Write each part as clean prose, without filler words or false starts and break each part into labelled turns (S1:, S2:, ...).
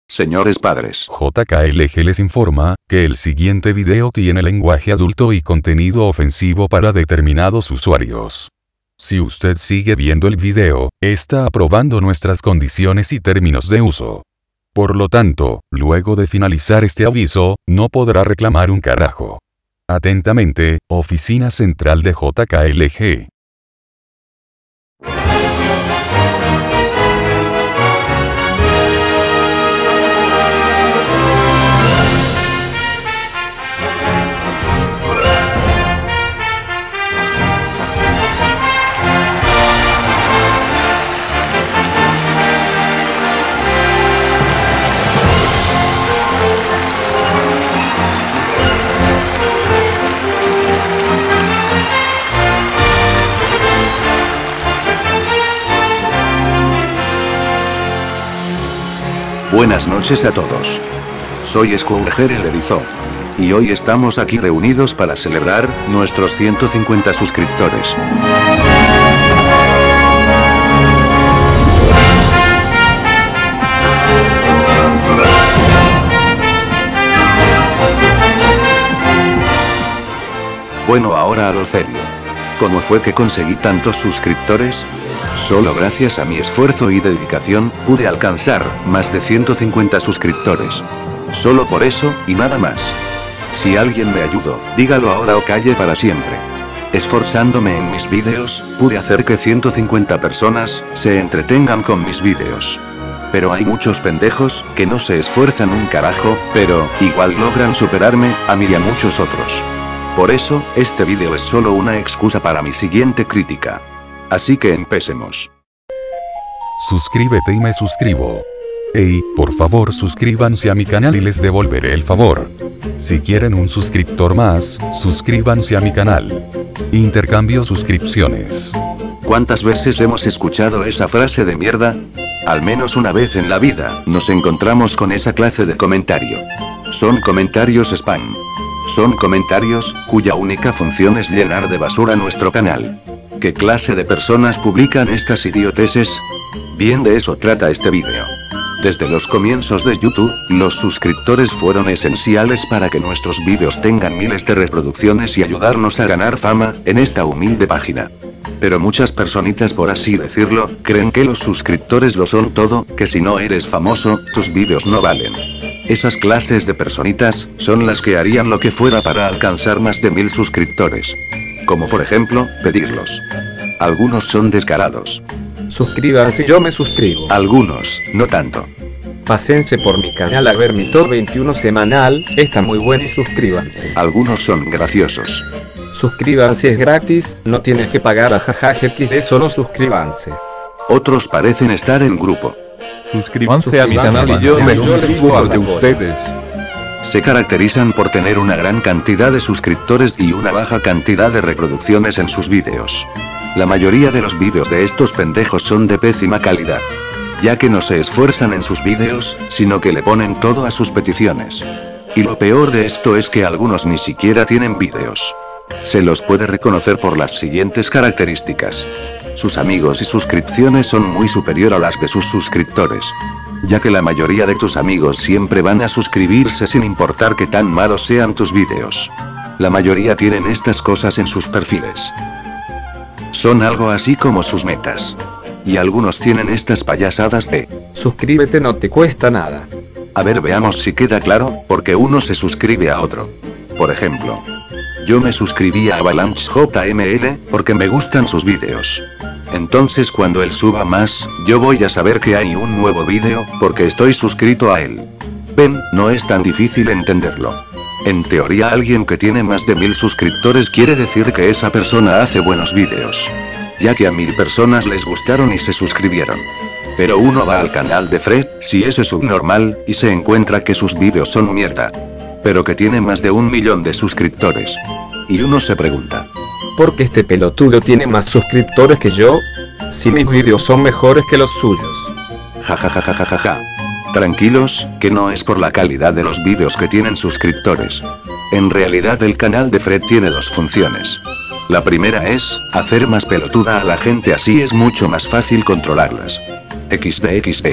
S1: Señores padres.
S2: JKLG les informa que el siguiente video tiene lenguaje adulto y contenido ofensivo para determinados usuarios. Si usted sigue viendo el video, está aprobando nuestras condiciones y términos de uso. Por lo tanto, luego de finalizar este aviso, no podrá reclamar un carajo. Atentamente, Oficina Central de JKLG.
S1: Buenas noches a todos. Soy Scourger el Erizón. Y hoy estamos aquí reunidos para celebrar nuestros 150 suscriptores. Bueno, ahora a lo serio. ¿Cómo fue que conseguí tantos suscriptores? Solo gracias a mi esfuerzo y dedicación, pude alcanzar más de 150 suscriptores. Solo por eso, y nada más. Si alguien me ayudó, dígalo ahora o calle para siempre. Esforzándome en mis vídeos, pude hacer que 150 personas se entretengan con mis vídeos. Pero hay muchos pendejos que no se esfuerzan un carajo, pero igual logran superarme, a mí y a muchos otros. Por eso, este vídeo es solo una excusa para mi siguiente crítica. Así que empecemos.
S2: Suscríbete y me suscribo. Ey, por favor suscríbanse a mi canal y les devolveré el favor. Si quieren un suscriptor más, suscríbanse a mi canal. Intercambio suscripciones.
S1: ¿Cuántas veces hemos escuchado esa frase de mierda? Al menos una vez en la vida, nos encontramos con esa clase de comentario. Son comentarios spam. Son comentarios, cuya única función es llenar de basura nuestro canal. ¿Qué clase de personas publican estas idioteces? Bien, de eso trata este vídeo. Desde los comienzos de YouTube, los suscriptores fueron esenciales para que nuestros vídeos tengan miles de reproducciones y ayudarnos a ganar fama, en esta humilde página. Pero muchas personitas, por así decirlo, creen que los suscriptores lo son todo, que si no eres famoso, tus vídeos no valen. Esas clases de personitas, son las que harían lo que fuera para alcanzar más de 1000 suscriptores. Como por ejemplo, pedirlos. Algunos son descarados.
S3: Suscríbanse, yo me suscribo.
S1: Algunos, no tanto.
S3: Pásense por mi canal a ver mi top 21 semanal, está muy bueno y suscríbanse.
S1: Algunos son graciosos.
S3: Suscríbanse, es gratis, no tienes que pagar a JajaXD, solo suscríbanse.
S1: Otros parecen estar en grupo.
S4: Suscríbanse a mi canal y yo me suscribo al de ustedes.
S1: Se caracterizan por tener una gran cantidad de suscriptores y una baja cantidad de reproducciones en sus vídeos. La mayoría de los vídeos de estos pendejos son de pésima calidad, ya que no se esfuerzan en sus vídeos, sino que le ponen todo a sus peticiones. Y lo peor de esto es que algunos ni siquiera tienen vídeos. Se los puede reconocer por las siguientes características. Sus amigos y suscripciones son muy superior a las de sus suscriptores, ya que la mayoría de tus amigos siempre van a suscribirse sin importar que tan malos sean tus vídeos. La mayoría tienen estas cosas en sus perfiles. Son algo así como sus metas. Y algunos tienen estas payasadas de:
S3: suscríbete, no te cuesta nada.
S1: A ver, veamos si queda claro, porque uno se suscribe a otro. Por ejemplo, yo me suscribí a Avalanche JML, porque me gustan sus vídeos. Entonces cuando él suba más, yo voy a saber que hay un nuevo vídeo, porque estoy suscrito a él. Ven, no es tan difícil entenderlo. En teoría, alguien que tiene más de 1000 suscriptores quiere decir que esa persona hace buenos vídeos, ya que a 1000 personas les gustaron y se suscribieron. Pero uno va al canal de Fred, si ese es subnormal, y se encuentra que sus vídeos son mierda, pero que tiene más de 1 millón de suscriptores. Y uno se pregunta:
S3: ¿por qué este pelotudo tiene más suscriptores que yo? Si mis vídeos son mejores que los suyos.
S1: Jajajajajaja. Tranquilos, que no es por la calidad de los vídeos que tienen suscriptores. En realidad el canal de Fred tiene dos funciones. La primera es hacer más pelotuda a la gente, así es mucho más fácil controlarlas. XD.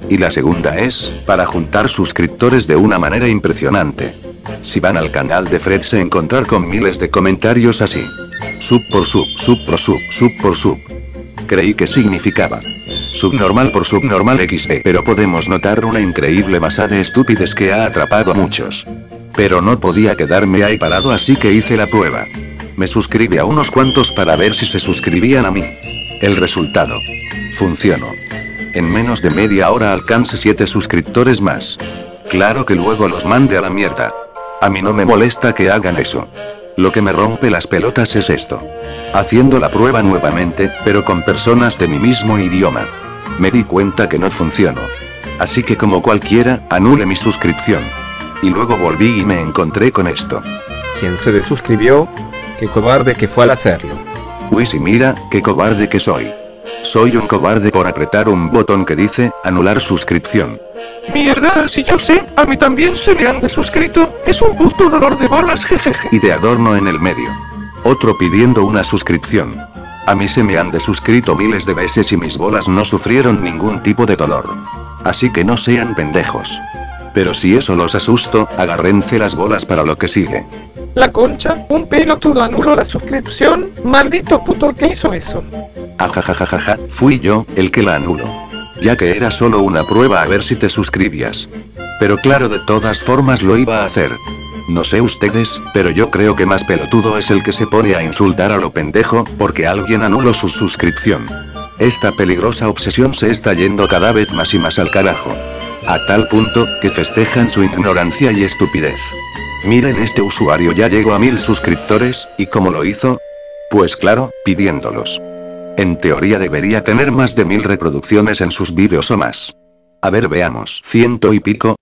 S1: Y la segunda es, para juntar suscriptores de una manera impresionante. Si van al canal de Fred se encontrar con miles de comentarios así. Sub por sub, sub por sub, sub por sub. Creí que significaba subnormal por subnormal XD, pero podemos notar una increíble masa de estúpides que ha atrapado a muchos. Pero no podía quedarme ahí parado, así que hice la prueba. Me suscribí a unos cuantos para ver si se suscribían a mí. El resultado. Funcionó. En menos de media hora alcancé 7 suscriptores más. Claro que luego los mandé a la mierda. A mí no me molesta que hagan eso. Lo que me rompe las pelotas es esto. Haciendo la prueba nuevamente, pero con personas de mi mismo idioma. Me di cuenta que no funcionó. Así que como cualquiera, anulé mi suscripción. Y luego volví y me encontré con esto.
S3: ¿Quién se desuscribió? Qué cobarde que fue al hacerlo.
S1: Uy, sí, mira, qué cobarde que soy. Soy un cobarde por apretar un botón que dice, anular suscripción.
S4: Mierda, si yo sé, a mí también se me han desuscrito, es un puto dolor de bolas, jejeje.
S1: Y de adorno en el medio. Otro pidiendo una suscripción. A mí se me han desuscrito miles de veces y mis bolas no sufrieron ningún tipo de dolor. Así que no sean pendejos. Pero si eso los asusto, agárrense las bolas para lo que sigue.
S5: La concha, un pelotudo anuló la suscripción, maldito puto que hizo eso.
S1: Ajajajajaja, fui yo, el que la anuló. Ya que era solo una prueba a ver si te suscribías. Pero claro, de todas formas lo iba a hacer. No sé ustedes, pero yo creo que más pelotudo es el que se pone a insultar a lo pendejo, porque alguien anuló su suscripción. Esta peligrosa obsesión se está yendo cada vez más y más al carajo. A tal punto, que festejan su ignorancia y estupidez. Miren, este usuario ya llegó a 1000 suscriptores, ¿y cómo lo hizo? Pues claro, pidiéndolos. En teoría debería tener más de 1000 reproducciones en sus vídeos o más. A ver, veamos. 100 y pico,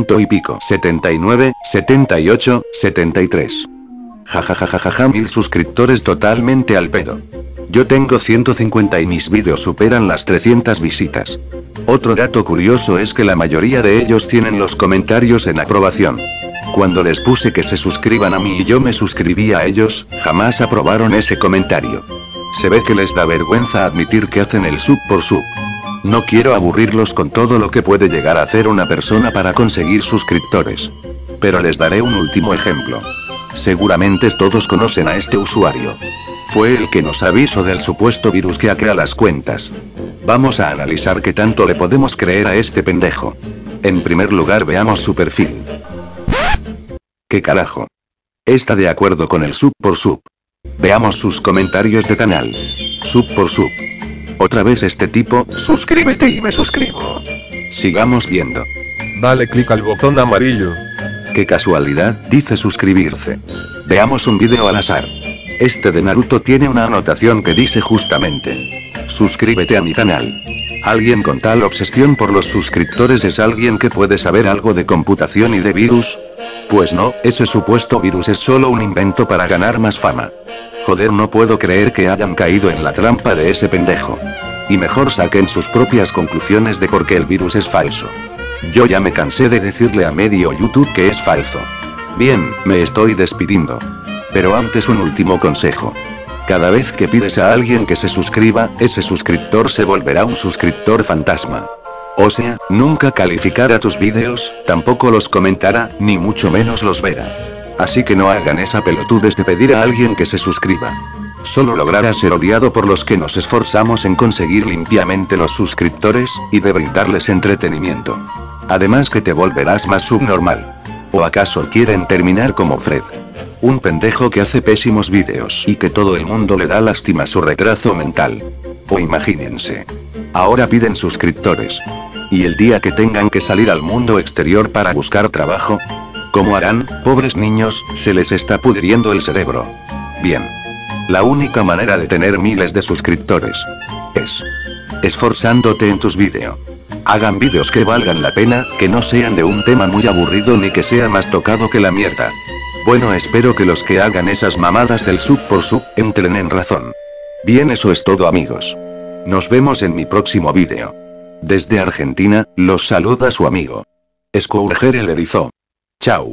S1: 79, 78, 73. Jajajajaja, 1000 suscriptores totalmente al pedo. Yo tengo 150 y mis vídeos superan las 300 visitas. Otro dato curioso es que la mayoría de ellos tienen los comentarios en aprobación. Cuando les puse que se suscriban a mí y yo me suscribí a ellos, jamás aprobaron ese comentario. Se ve que les da vergüenza admitir que hacen el sub por sub. No quiero aburrirlos con todo lo que puede llegar a hacer una persona para conseguir suscriptores. Pero les daré un último ejemplo. Seguramente todos conocen a este usuario. Fue el que nos avisó del supuesto virus que hackea las cuentas. Vamos a analizar qué tanto le podemos creer a este pendejo. En primer lugar, veamos su perfil. ¿Qué carajo? Está de acuerdo con el sub por sub. Veamos sus comentarios de canal. Sub por sub. Otra vez este tipo.
S5: Suscríbete y me suscribo.
S1: Sigamos viendo.
S4: Dale clic al botón amarillo.
S1: Qué casualidad, dice suscribirse. Veamos un video al azar. Este de Naruto tiene una anotación que dice justamente: suscríbete a mi canal. ¿Alguien con tal obsesión por los suscriptores es alguien que puede saber algo de computación y de virus? Pues no, ese supuesto virus es solo un invento para ganar más fama. Joder, no puedo creer que hayan caído en la trampa de ese pendejo. Y mejor saquen sus propias conclusiones de por qué el virus es falso. Yo ya me cansé de decirle a medio YouTube que es falso. Bien, me estoy despidiendo. Pero antes un último consejo. Cada vez que pides a alguien que se suscriba, ese suscriptor se volverá un suscriptor fantasma. O sea, nunca calificará tus vídeos, tampoco los comentará, ni mucho menos los verá. Así que no hagan esa pelotudez de pedir a alguien que se suscriba. Solo lograrás ser odiado por los que nos esforzamos en conseguir limpiamente los suscriptores, y de brindarles entretenimiento. Además que te volverás más subnormal. ¿O acaso quieren terminar como Fred? Un pendejo que hace pésimos vídeos y que todo el mundo le da lástima su retraso mental. O imagínense. Ahora piden suscriptores. Y el día que tengan que salir al mundo exterior para buscar trabajo, ¿cómo harán? Pobres niños, se les está pudriendo el cerebro. Bien. La única manera de tener miles de suscriptores es esforzándote en tus vídeos. Hagan vídeos que valgan la pena, que no sean de un tema muy aburrido ni que sea más tocado que la mierda. Bueno, espero que los que hagan esas mamadas del sub por sub entren en razón. Bien, eso es todo, amigos. Nos vemos en mi próximo vídeo. Desde Argentina, los saluda su amigo Scourger el Erizo. Chao.